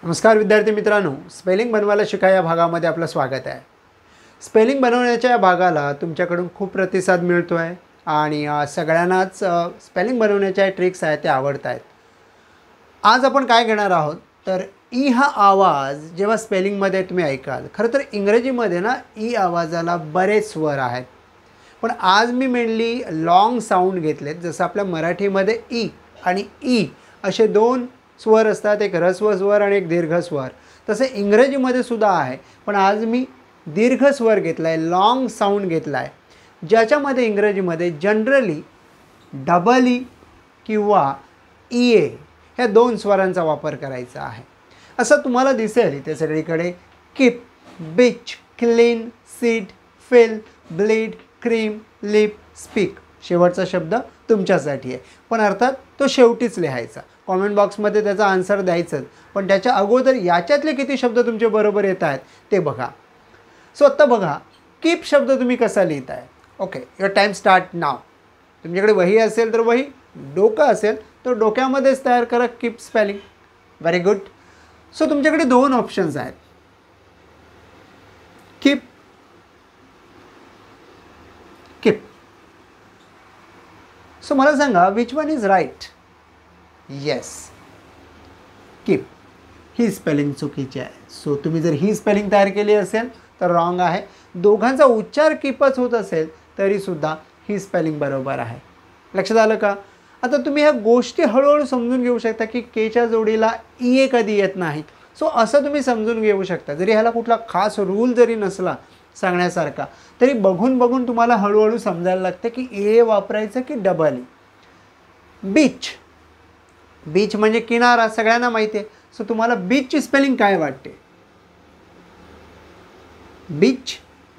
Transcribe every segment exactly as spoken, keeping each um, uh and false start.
नमस्कार विद्यार्थी मित्रांनो, स्पेलिंग बनवायला शिका या भागामध्ये आपलं स्वागत आहे। स्पेलिंग बनवण्याच्या या भागाला तुमच्याकडून खूप प्रतिसाद मिळतो आहे आणि सगळ्यांनाच स्पेलिंग बनवण्याच्या ट्रिक्स आहेत ते आवडत आहेत। आज आपण काय घेणार आहोत तर ई हा आवाज जेव्हा स्पेलिंगमध्ये तुम्ही ऐकाल, खरं तर इंग्रजीमध्ये ना ई आवाजाला बरेच स्वर आहेत, पण आज मी मेनली लॉंग साऊंड घेतलेत। जसं आपल्या मराठीमध्ये ई आणि ई असे दोन स्वर असतात, एक ऱ्हस्व स्वर आणि एक दीर्घ स्वर, तसे इंग्रजीमध्ये सुद्धा आहे, पण आज मी दीर्घ स्वर घेतला आहे, लॉंग साऊंड घेतला आहे, ज्याच्यामध्ये इंग्रजीमध्ये जनरली डबल ई किंवा ई ए ह्या दोन स्वरांचा वापर करायचा आहे। असं तुम्हाला दिसेल इथे सगळीकडे keep, beach, clean, seed, feel, bleed, cream, leap, speak. शेवटचा शब्द तुमच्यासाठी आहे, पण अर्थात तो शेवटीच लिहायचा। कॉमेंट बॉक्समध्ये त्याचा आन्सर द्यायचं, पण त्याच्या अगोदर याच्यातले किती शब्द तुमचे बरोबर येत आहेत ते बघा। सो आत्ता बघा, कीप शब्द तुम्ही कसा लिहिताय। Okay, your time start now. तुमच्याकडे वही असेल तर वही, डोकं असेल तर डोक्यामध्येच तयार करा keep spelling. Very good. So तुमच्याकडे दोन ऑप्शन्स आहेत, कीप, कीप। सो मला सांगा which one is right. Yes, keep ही स्पेलिंग चुकीची आहे। सो तुम्ही जर ही स्पेलिंग तयार केली असेल तर रॉंग आहे। दोघांचा उच्चार कीपच होत असेल तरीसुद्धा ही स्पेलिंग बरोबर आहे। लक्षात आलं का? आता तुम्ही ह्या गोष्टी हळूहळू समजून घेऊ शकता की केच्या जोडीला ई ए कधी येत नाही। सो असं तुम्ही समजून घेऊ शकता, जरी ह्याला कुठला खास रूल जरी नसला सांगण्यासारखा, तरी बघून बघून तुम्हाला हळूहळू समजायला लागतं की ए वापरायचं की डबल ई। बीच, बीच म्हणजे किनारा, सगळ्यांना माहिती आहे। सो तुम्हाला बीचची स्पेलिंग काय वाटते? Beach,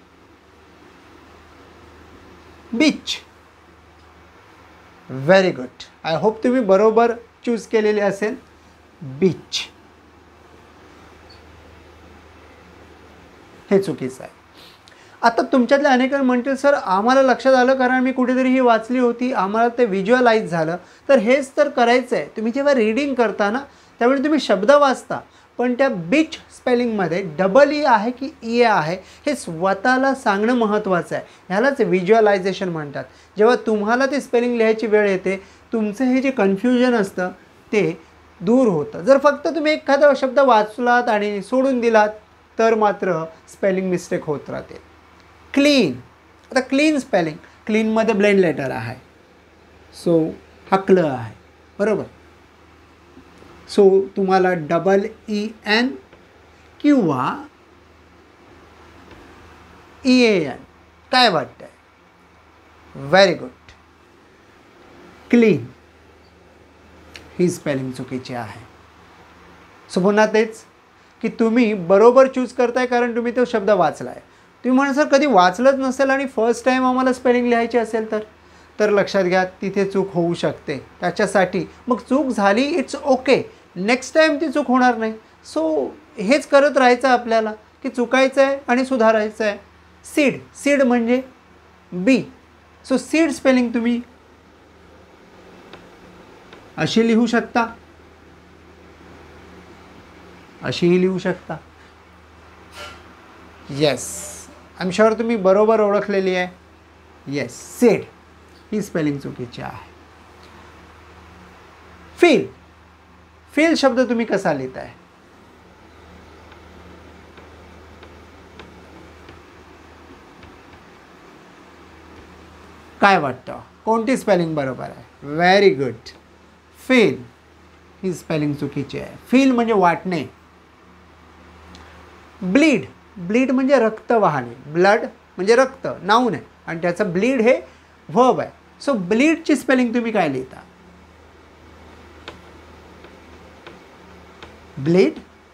beach. Very good. I hope तुम्ही बरोबर चूज केलेली असेल, बीच। हे चुकीचं आहे। आता तुमच्यातले अनेक जण म्हणतील सर आम्हाला लक्षात आलं कारण मी कुठेतरी ही वाचली होती, आम्हाला ते व्हिज्युअलाइज झालं। तर हेच तर करायचं आहे। तुम्ही जेव्हा रीडिंग करता ना त्यावेळी तुम्ही शब्द वाचता, पण त्या बीच स्पेलिंगमध्ये डबल ई आहे की ई ए आहे हे स्वतःला सांगणं महत्त्वाचं आहे। ह्यालाच व्हिज्युअलायझेशन म्हणतात। जेव्हा तुम्हाला ते स्पेलिंग लिहायची वेळ येते, तुमचं हे जे कन्फ्युजन असतं ते दूर होतं। जर फक्त तुम्ही एखादा शब्द वाचलात आणि सोडून दिलात तर मात्र स्पेलिंग मिस्टेक होत राहते। क्लीन, आता क्लीन स्पेलिंग, क्लीनमध्ये ब्लेंड लेटर आहे, सो हा क्ल आहे, बरोबर। सो तुम्हाला डबल ई एन किंवा ई ए एन काय वाटतं? व्हेरी गुड, क्लीन ही स्पेलिंग चुकीची आहे। सो पुन्हा तेच की तुम्ही बरोबर चूज करताय कारण तुम्ही तो शब्द वाचला आहे। तुम्ही म्हणा सर कधी वाचलंच नसेल आणि फर्स्ट टाईम आम्हाला स्पेलिंग लिहायची असेल तर तर लक्षात घ्या तिथे चूक होऊ शकते। त्याच्यासाठी मग चूक झाली, इट्स ओके, नेक्स्ट टाईम ती चूक होणार नाही। सो हेच करत राहायचं आपल्याला की चुकायचं आहे आणि सुधारायचं आहे। सीड, सीड म्हणजे बी। सो सीड स्पेलिंग तुम्ही अशी लिहू शकता, अशीही लिहू शकता। येस, आय एम शुअर तुम्ही बरोबर ओळखलेली आहे। येस, सीड ही स्पेलिंग चुकीची आहे। फील, फील शब्द तुम्ही कसा लिहिताय? काय वाटतं कोणती स्पेलिंग बरोबर आहे? व्हेरी गुड, फील ही स्पेलिंग चुकीची आहे। फील म्हणजे वाटणे। ब्लीड, ब्लीड म्हणजे रक्त वाहणे, ब्लड म्हणजे रक्त, नाऊन आहे आणि त्याचं ब्लीड हे व्हर्ब आहे। सो ब्लीडची स्पेलिंग तुम्ही काय लिहिता? ब्लीड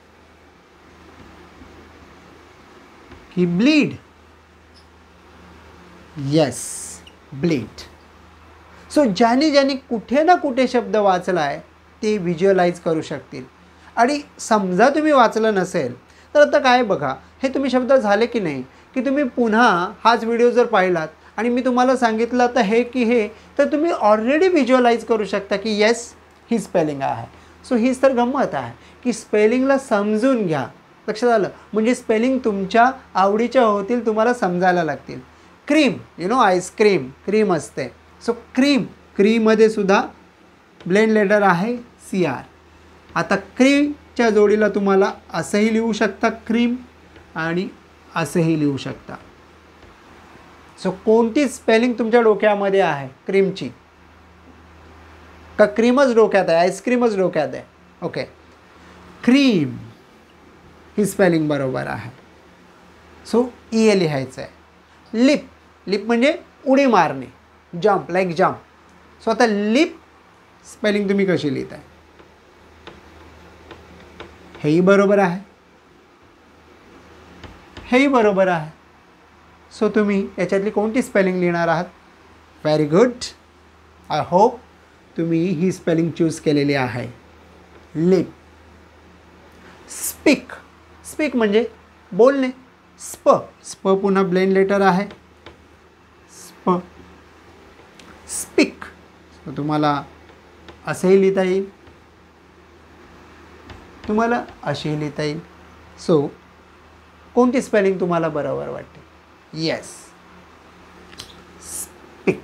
की ब्लीड? Yes, bleed. सो ज्याने ज्याने कुठे ना कुठे शब्द वाचला आहे ते व्हिज्युअलाइज करू शकतील। आणि समजा तुम्ही वाचलं नसेल तर आता काय बघा, हे तुम्ही शब्द झाले की नाही की तुम्ही पुन्हा हाच व्हिडिओ जर पाहिलात आणि मी तुम्हाला सांगितलं आता हे की हे, तर तुम्ही ऑलरेडी व्हिज्युअलाइज करू शकता की येस ही स्पेलिंग आहे। सो हीच तर गंमत आहे की स्पेलिंगला समजून घ्या. लक्षात आलं? म्हणजे स्पेलिंग तुमच्या आवडीच्या होतील, तुम्हाला समजायला लागतील. Cream, you know ice cream, cream असते. सो क्रीम, क्रीमध्ये सुद्धा ब्लेंड लेटर आहे सी आर. आता क्रीच्या जोडीला तुम्हाला असंही लिहू शकता क्रीम आणि असंही लिहू शकता. सो कोणती स्पेलिंग तुमच्या डोक्यामध्ये आहे क्रीमची? का क्रीमच डोक्यात आहे, आईस्क्रीमच डोक्यात आहे? ओके, क्रीम ही स्पेलिंग बरोबर आहे. सो ई ए लिहायचं आहे. लिप, लिप म्हणजे उडी मारणे, जम्प, लाईक जम्प. सो आता लिप स्पेलिंग तुम्ही कशी लिहिताय? हेही बरोबर आहे, हेही बरोबर आहे. सो तुम्ही याच्यातली कोणती स्पेलिंग लिहिणार आहात? Very good. आय होप तुम्ही ही स्पेलिंग चूज केलेली आहे, लिप. स्पीक, स्पीक म्हणजे बोलणे. स्प, स्प पुन्हा ब्लेंड लेटर आहे, स्प. स्पीक तुम्हाला असेही लिहिता येईल, तुम्हाला असेही लिहिता येईल. सो कोणती स्पेलिंग तुम्हाला बरोबर वाटते? Yes, speak.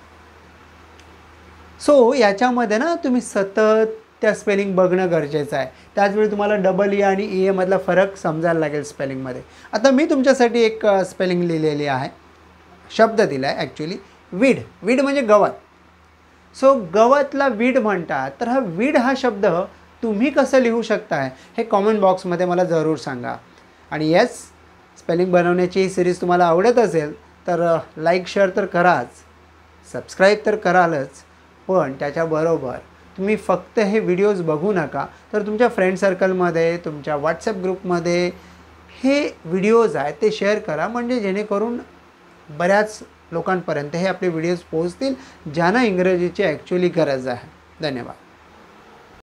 सो याच्यामध्ये ना तुम्ही सतत त्या स्पेलिंग बघणं गरजेचं आहे. त्याचवेळी तुम्हाला डबल ई आणि ई एमधला फरक समजायला लागेल स्पेलिंगमध्ये. आता मी तुमच्यासाठी एक स्पेलिंग लिहिलेली आहे, शब्द दिला आहे ॲक्च्युली. वीड, वीड म्हणजे गवत. सो गवतला वीड म्हणतात. तर हा वीड हा शब्द तुम्ही कसं लिहू शकताय हे कॉमेंट बॉक्समध्ये मला जरूर सांगा. आणि येस, स्पेलिंग बनवण्याची ही सिरीज तुम्हाला आवडत असेल तर लाईक शेअर तर कराच, सबस्क्राईब तर करालच, पण त्याच्याबरोबर तुम्ही फक्त हे व्हिडिओज बघू नका, तर तुमच्या फ्रेंड सर्कलमध्ये, तुमच्या व्हॉट्सॲप ग्रुपमध्ये हे व्हिडिओज आहेत ते शेअर करा, म्हणजे जेणेकरून बऱ्याच लोकांपर्यंत हे आपले व्हिडिओज पोहोचतील ज्यांना इंग्रजीची ॲक्च्युली गरज आहे. धन्यवाद.